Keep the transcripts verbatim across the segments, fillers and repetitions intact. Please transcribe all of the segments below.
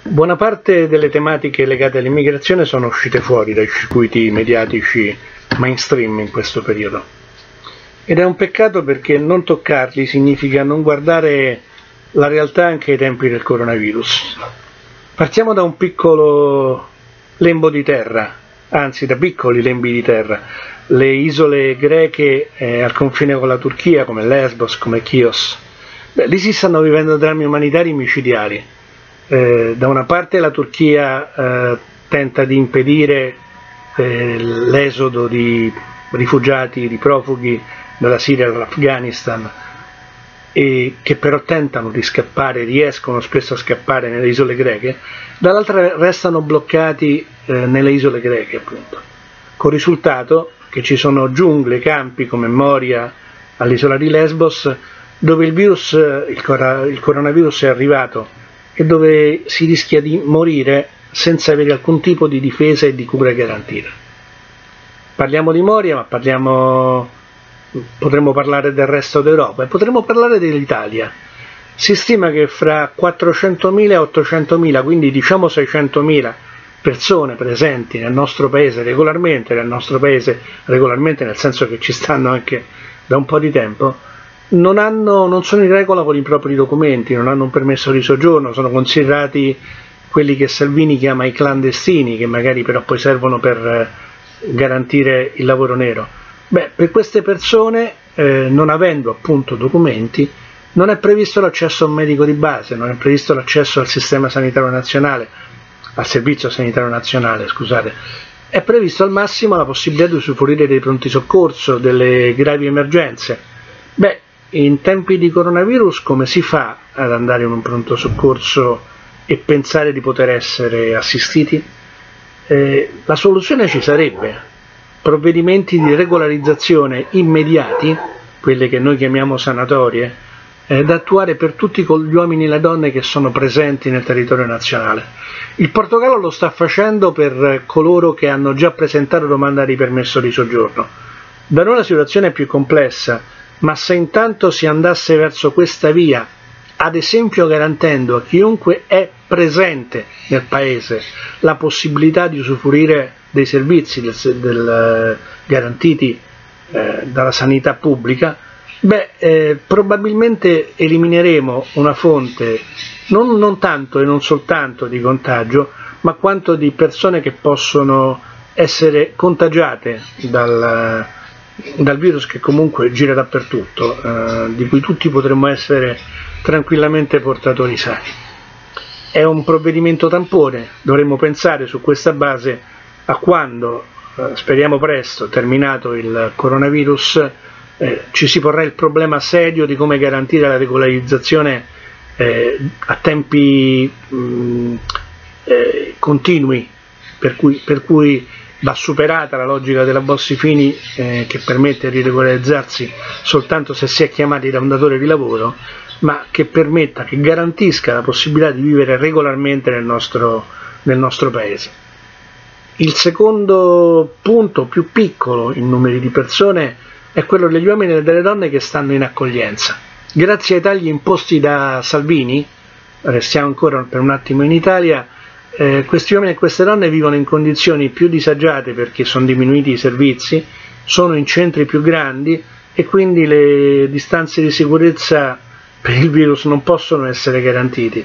Buona parte delle tematiche legate all'immigrazione sono uscite fuori dai circuiti mediatici mainstream in questo periodo. Ed è un peccato perché non toccarli significa non guardare la realtà anche ai tempi del coronavirus. Partiamo da un piccolo lembo di terra, anzi da piccoli lembi di terra, le isole greche eh, al confine con la Turchia come Lesbos, come Chios. Beh, lì si stanno vivendo drammi umanitari micidiali. Eh, da una parte la Turchia eh, tenta di impedire eh, l'esodo di rifugiati, di profughi dalla Siria e dall'Afghanistan, e che però tentano di scappare, riescono spesso a scappare nelle isole greche, dall'altra restano bloccati eh, nelle isole greche, appunto, con risultato che ci sono giungle, campi come Moria all'isola di Lesbos, dove il virus, il, cor il coronavirus è arrivato e dove si rischia di morire senza avere alcun tipo di difesa e di cura garantita. Parliamo di Moria, ma parliamo, potremmo parlare del resto d'Europa e potremmo parlare dell'Italia. Si stima che fra quattrocentomila e ottocentomila, quindi diciamo seicentomila persone presenti nel nostro paese regolarmente, nel nostro paese regolarmente nel senso che ci stanno anche da un po' di tempo, Non, hanno, non sono in regola con i propri documenti, non hanno un permesso di soggiorno, sono considerati quelli che Salvini chiama i clandestini, che magari però poi servono per garantire il lavoro nero. Beh, per queste persone, eh, non avendo appunto documenti, non è previsto l'accesso a un medico di base, non è previsto l'accesso al sistema sanitario nazionale, al servizio sanitario nazionale, scusate. È previsto al massimo la possibilità di usufruire dei pronti soccorso, delle gravi emergenze. Beh, in tempi di coronavirus come si fa ad andare in un pronto soccorso e pensare di poter essere assistiti? Eh, la soluzione ci sarebbe, provvedimenti di regolarizzazione immediati, quelle che noi chiamiamo sanatorie, eh, da attuare per tutti gli uomini e le donne che sono presenti nel territorio nazionale. Il Portogallo lo sta facendo per coloro che hanno già presentato domanda di permesso di soggiorno. Da noi la situazione è più complessa, ma se intanto si andasse verso questa via, ad esempio garantendo a chiunque è presente nel paese la possibilità di usufruire dei servizi del, del, garantiti eh, dalla sanità pubblica, beh, eh, probabilmente elimineremo una fonte non, non tanto e non soltanto di contagio, ma quanto di persone che possono essere contagiate dal dal virus che comunque gira dappertutto, eh, di cui tutti potremmo essere tranquillamente portatori sani. È un provvedimento tampone, dovremmo pensare su questa base a quando, eh, speriamo presto, terminato il coronavirus, eh, ci si porrà il problema serio di come garantire la regolarizzazione eh, a tempi mh, eh, continui, per cui, per cui va superata la logica della Bossi-Fini eh, che permette di regolarizzarsi soltanto se si è chiamati da un datore di lavoro, ma che permetta, che garantisca la possibilità di vivere regolarmente nel nostro, nel nostro paese. Il secondo punto, più piccolo in numeri di persone, è quello degli uomini e delle donne che stanno in accoglienza. Grazie ai tagli imposti da Salvini, restiamo ancora per un attimo in Italia, Eh, questi uomini e queste donne vivono in condizioni più disagiate perché sono diminuiti i servizi, sono in centri più grandi e quindi le distanze di sicurezza per il virus non possono essere garantiti.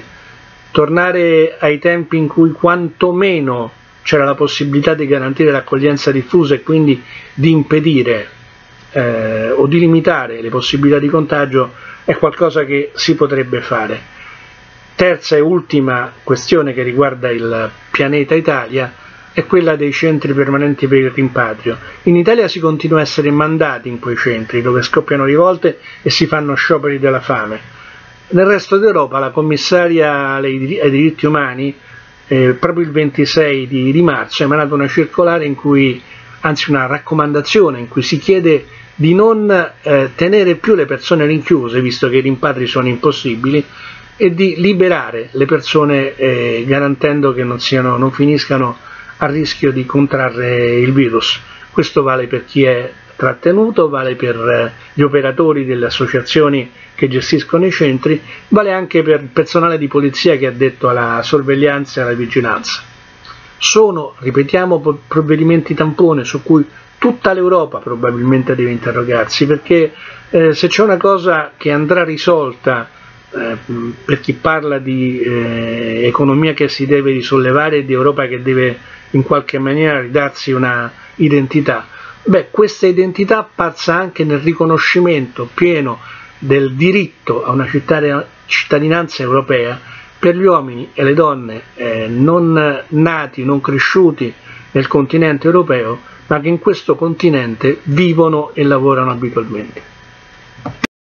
Tornare ai tempi in cui quantomeno c'era la possibilità di garantire l'accoglienza diffusa e quindi di impedire eh, o di limitare le possibilità di contagio è qualcosa che si potrebbe fare. Terza e ultima questione che riguarda il pianeta Italia è quella dei centri permanenti per il rimpatrio. In Italia si continua a essere mandati in quei centri dove scoppiano rivolte e si fanno scioperi della fame. Nel resto d'Europa la commissaria ai diritti umani eh, proprio il ventisei di, di marzo ha emanato una circolare in cui, anzi una raccomandazione in cui si chiede di non eh, tenere più le persone rinchiuse, visto che i rimpatri sono impossibili, e di liberare le persone eh, garantendo che non, siano, non finiscano a rischio di contrarre il virus. Questo vale per chi è trattenuto, vale per gli operatori delle associazioni che gestiscono i centri, vale anche per il personale di polizia che è addetto alla sorveglianza e alla vigilanza. Sono, ripetiamo, provvedimenti tampone su cui tutta l'Europa probabilmente deve interrogarsi, perché eh, se c'è una cosa che andrà risolta eh, per chi parla di eh, economia che si deve risollevare e di Europa che deve in qualche maniera ridarsi una identità, beh, questa identità passa anche nel riconoscimento pieno del diritto a una cittadinanza europea per gli uomini e le donne eh, non nati, non cresciuti nel continente europeo, ma che in questo continente vivono e lavorano abitualmente.